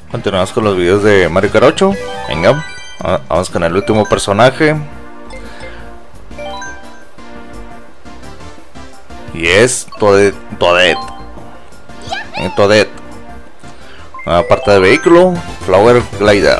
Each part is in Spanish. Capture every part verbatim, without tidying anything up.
Continuamos con los videos de Mario Kart ocho. Venga, vamos con el último personaje. Y es Toadette. Toadette. Toadette. Una parte de vehículo, Flower Glider.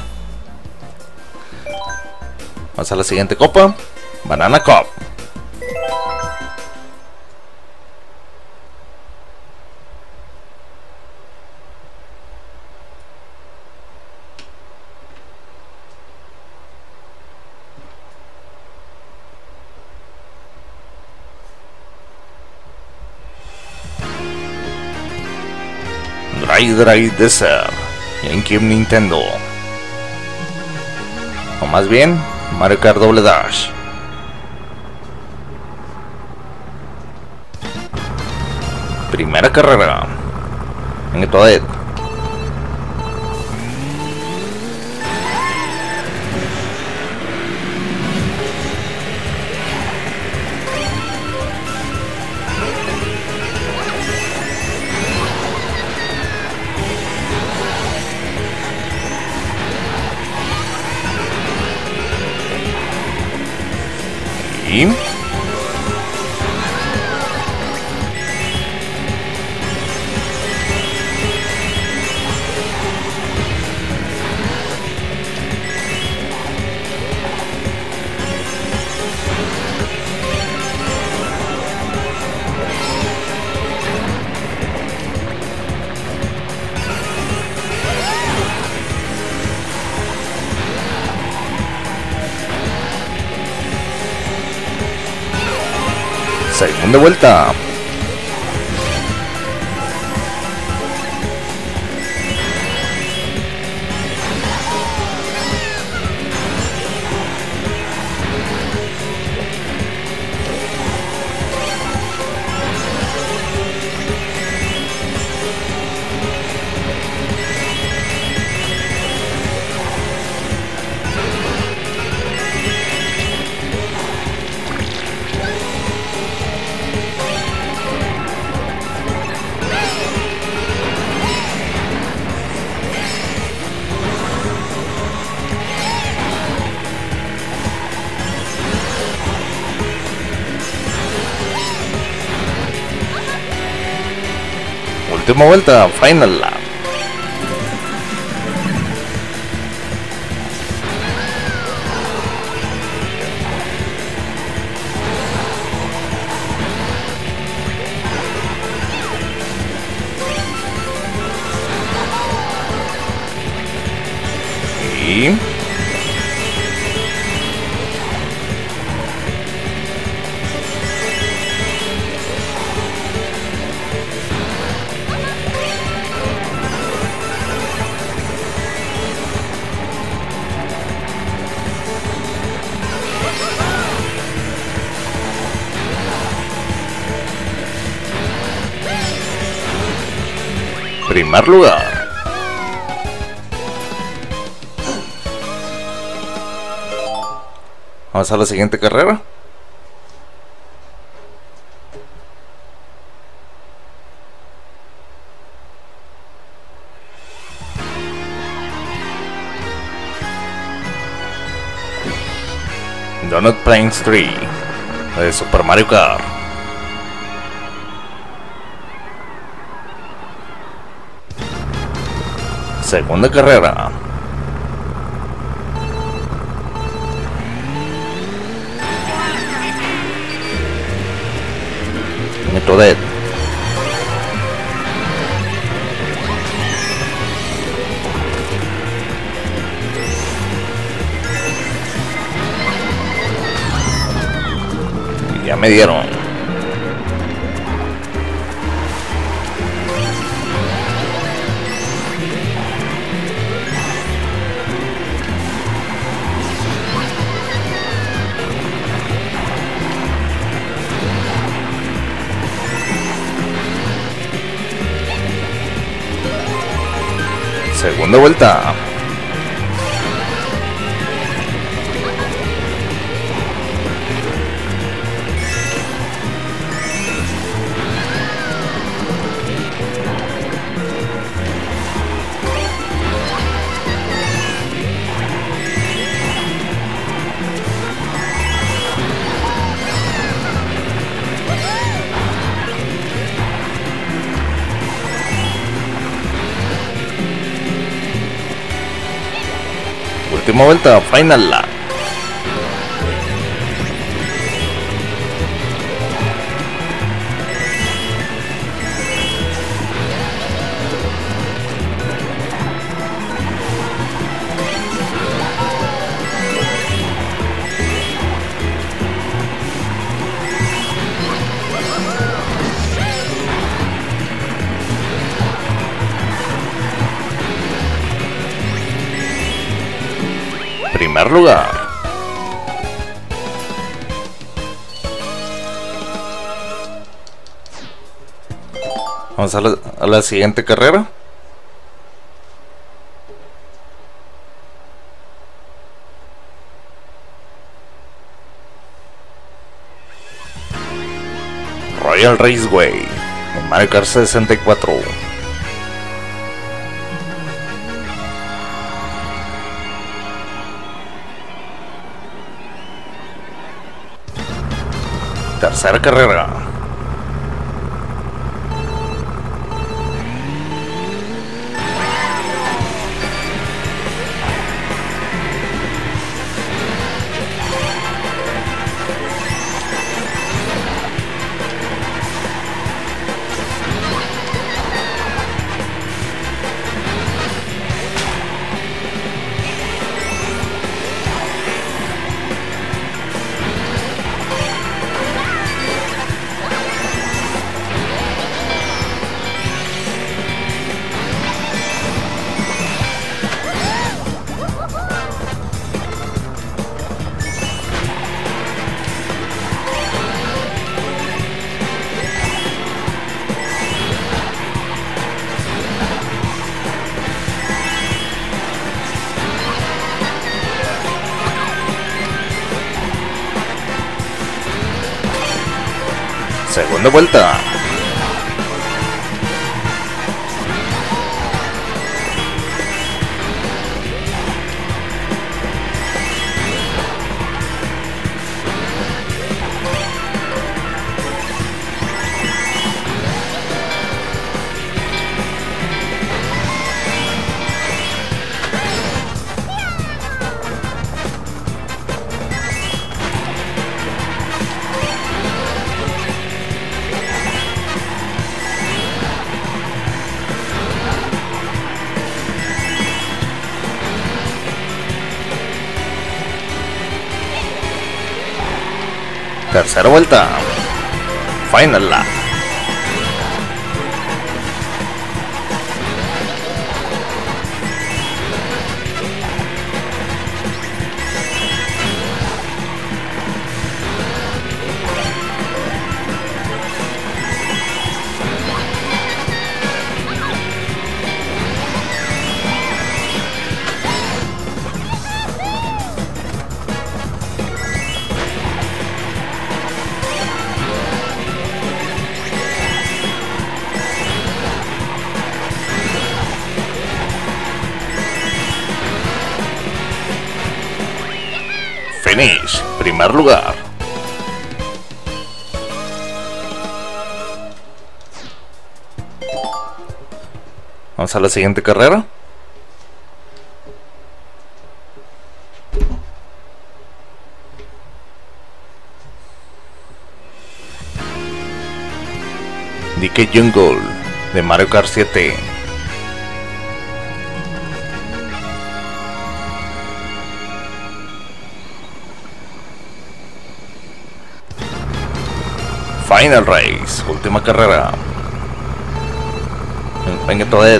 Vamos a la siguiente copa, Banana Cup. Dry Dry Desert, GameCube, Nintendo. O más bien, Mario Kart Double Dash. Primera carrera en Toadette. Y segunda vuelta. Última vuelta, Final Lap. Y primer lugar. Vamos a la siguiente carrera. Donut Plains tres de Super Mario Kart. Segunda carrera. Toadette. Ya me dieron. Segunda vuelta. Última vuelta, final lap. Primer lugar. Vamos a la, a la siguiente carrera. Royal Raceway en Mario Kart sesenta y cuatro. Tercera carrera. Segunda vuelta. Tercera vuelta. Final lap. Finish, primer lugar. Vamos a la siguiente carrera. D K Jungle de Mario Kart siete. Final Race, última carrera. Venga, Toad.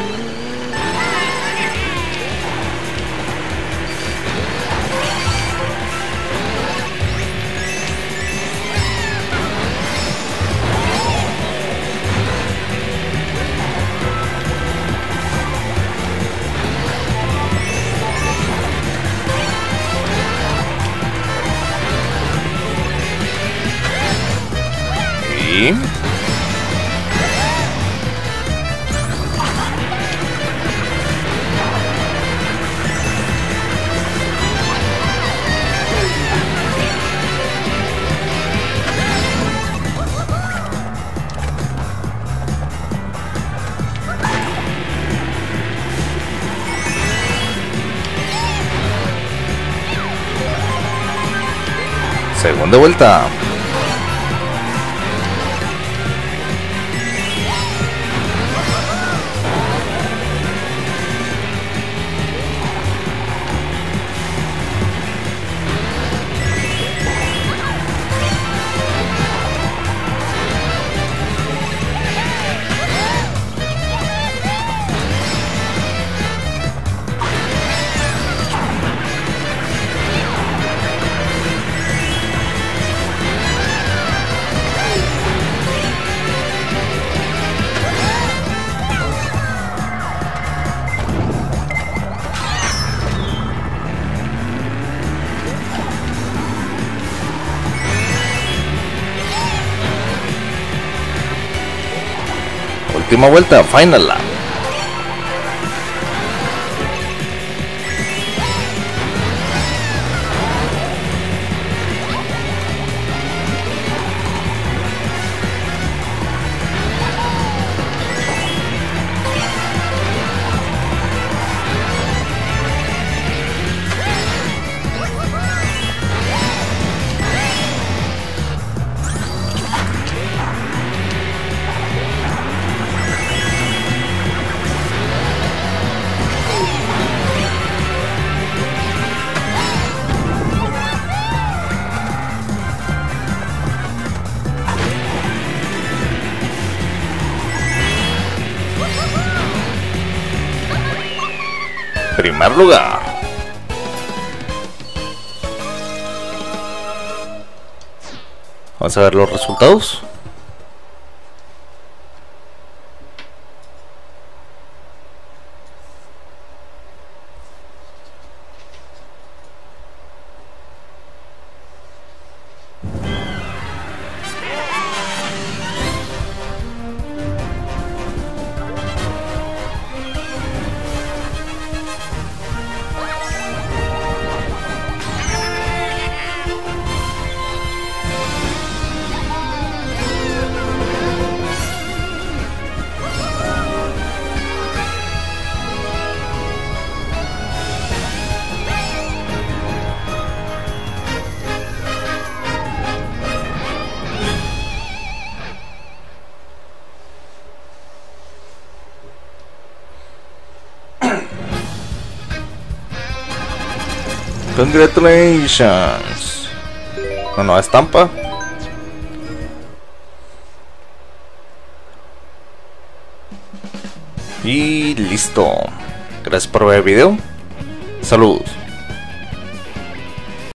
Y Segunda vuelta. Última vuelta, final lap. Primer lugar. Vamos a ver los resultados. Congratulations. Una nueva estampa. Y listo. Gracias por ver el video. Saludos.